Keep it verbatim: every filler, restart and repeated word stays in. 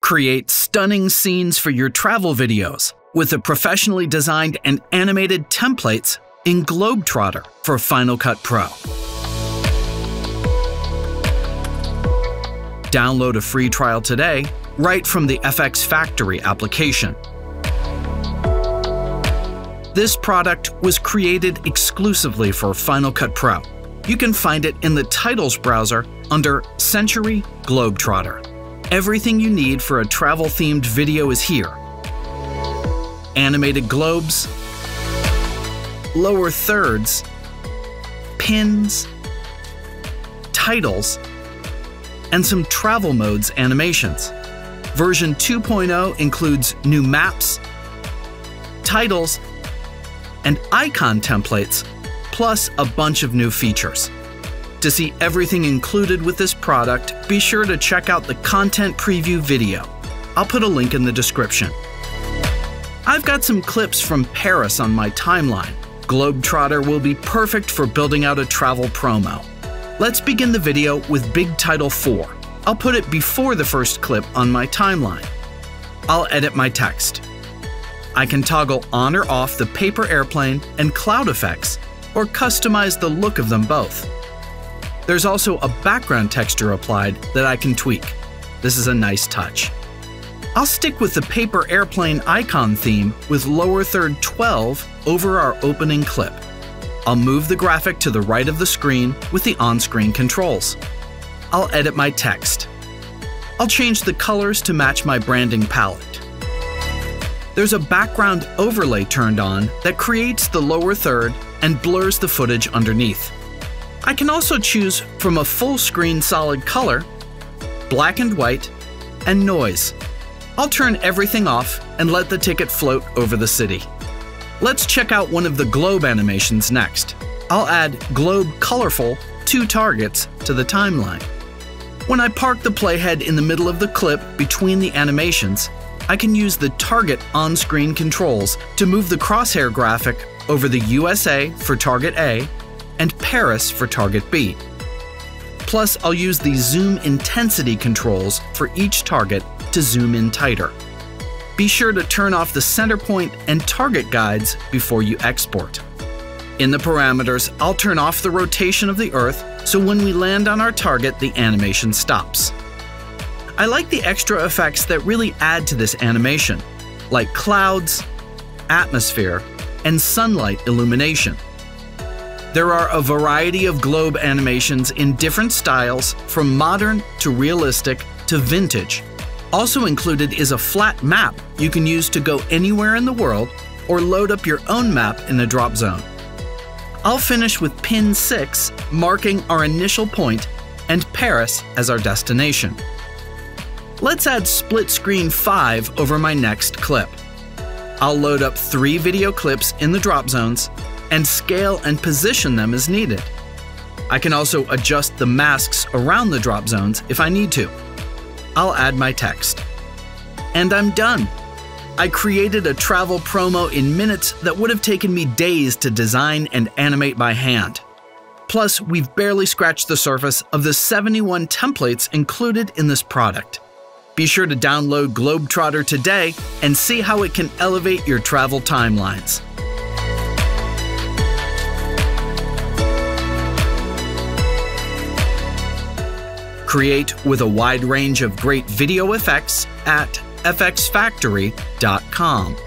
Create stunning scenes for your travel videos with the professionally designed and animated templates in Globe Trotter for Final Cut Pro. Download a free trial today right from the F X Factory application. This product was created exclusively for Final Cut Pro. You can find it in the Titles browser under Century Globe Trotter. Everything you need for a travel-themed video is here. Animated globes, lower thirds, pins, titles, and some travel modes animations. Version two point oh includes new maps, titles, and icon templates, plus a bunch of new features. To see everything included with this product, be sure to check out the content preview video. I'll put a link in the description. I've got some clips from Paris on my timeline. Globe Trotter will be perfect for building out a travel promo. Let's begin the video with Big Title four. I'll put it before the first clip on my timeline. I'll edit my text. I can toggle on or off the paper airplane and cloud effects, or customize the look of them both. There's also a background texture applied that I can tweak. This is a nice touch. I'll stick with the paper airplane icon theme with lower third twelve over our opening clip. I'll move the graphic to the right of the screen with the on-screen controls. I'll edit my text. I'll change the colors to match my branding palette. There's a background overlay turned on that creates the lower third and blurs the footage underneath. I can also choose from a full screen solid color, black and white, and noise. I'll turn everything off and let the ticket float over the city. Let's check out one of the globe animations next. I'll add Globe Colorful two targets to the timeline. When I park the playhead in the middle of the clip between the animations, I can use the target on-screen controls to move the crosshair graphic over the U S A for target A and Paris for target B. Plus, I'll use the zoom intensity controls for each target to zoom in tighter. Be sure to turn off the center point and target guides before you export. In the parameters, I'll turn off the rotation of the Earth so when we land on our target, the animation stops. I like the extra effects that really add to this animation, like clouds, atmosphere, and sunlight illumination. There are a variety of globe animations in different styles, from modern to realistic to vintage. Also included is a flat map you can use to go anywhere in the world or load up your own map in a drop zone. I'll finish with pin six, marking our initial point, and Paris as our destination. Let's add split screen five over my next clip. I'll load up three video clips in the drop zones and scale and position them as needed. I can also adjust the masks around the drop zones if I need to. I'll add my text. And I'm done. I created a travel promo in minutes that would have taken me days to design and animate by hand. Plus, we've barely scratched the surface of the seventy-one templates included in this product. Be sure to download Globe Trotter today and see how it can elevate your travel timelines. Create with a wide range of great video effects at f x factory dot com.